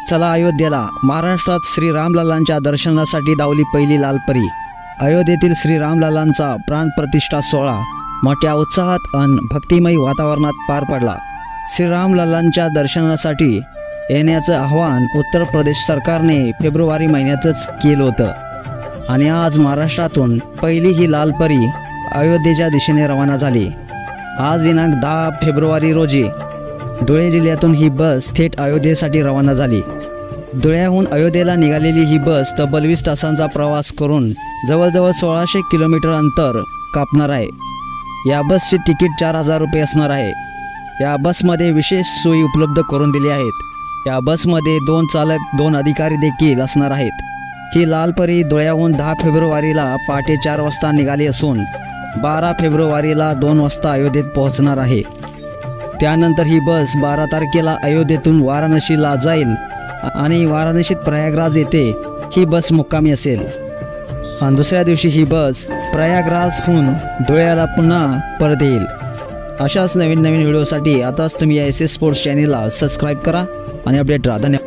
चला अयोध्येला। महाराष्ट्रात श्री रामलल्लांच्या दर्शनासाठी धावली पहिली लालपरी। अयोध्येतील श्री रामलल्लांचा प्राणप्रतिष्ठा सोहळा मोठ्या उत्साहात आणि भक्तिमय वातावरणात पार पडला। श्री रामलल्लांच्या दर्शनासाठी येण्याचं आवाहन उत्तर प्रदेश सरकारने फेब्रुवारी महिन्यातच केलं होतं आणि आज महाराष्ट्रातून पहिली ही लालपरी अयोध्येच्या दिशेने रवाना झाली। आज दिनांक 10 फेब्रुवारी रोजी धुळे जिल्ह्यातून ही बस थेट अयोध्येसाठी रवाना झाली। धुळ्याहून अयोध्येला निघालेली ही बस तब्बल 20 तासांचा प्रवास करून जवळजवळ 1600 किलोमीटर अंतर कापणार आहे। या बसचे तिकीट 4000 रुपये असणार आहे। या बसमध्ये विशेष सोयी उपलब्ध करून दिली आहेत। या बसमध्ये 2 चालक 2 अधिकारी देखील असणार आहेत। ही लालपरी धुळ्याहून 10 फेब्रुवारीला पहाटे 4 वाजता निघाली असून 12 फेब्रुवारीला 2 वाजता अयोध्येत पोहोचणार आहे। त्यानंतर ही बस 12 तारखेला अयोध्येतून वाराणसीला जाईल आणि वाराणसीत प्रयागराज येथे ही बस मुक्कामी असेल आणि दुसऱ्या दिवशी ही बस प्रयागराजहून धुळ्याला पुन्हा परत येईल। अशाच नवीन व्हिडिओसाठी आताच तुम्ही या SS स्पोर्ट्स चॅनलला सबस्क्राईब करा आणि अपडेट राहा। धन्यवाद।